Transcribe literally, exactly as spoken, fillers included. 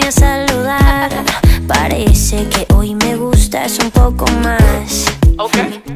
a saludar. Parece que hoy me gustas un poco más. Ok.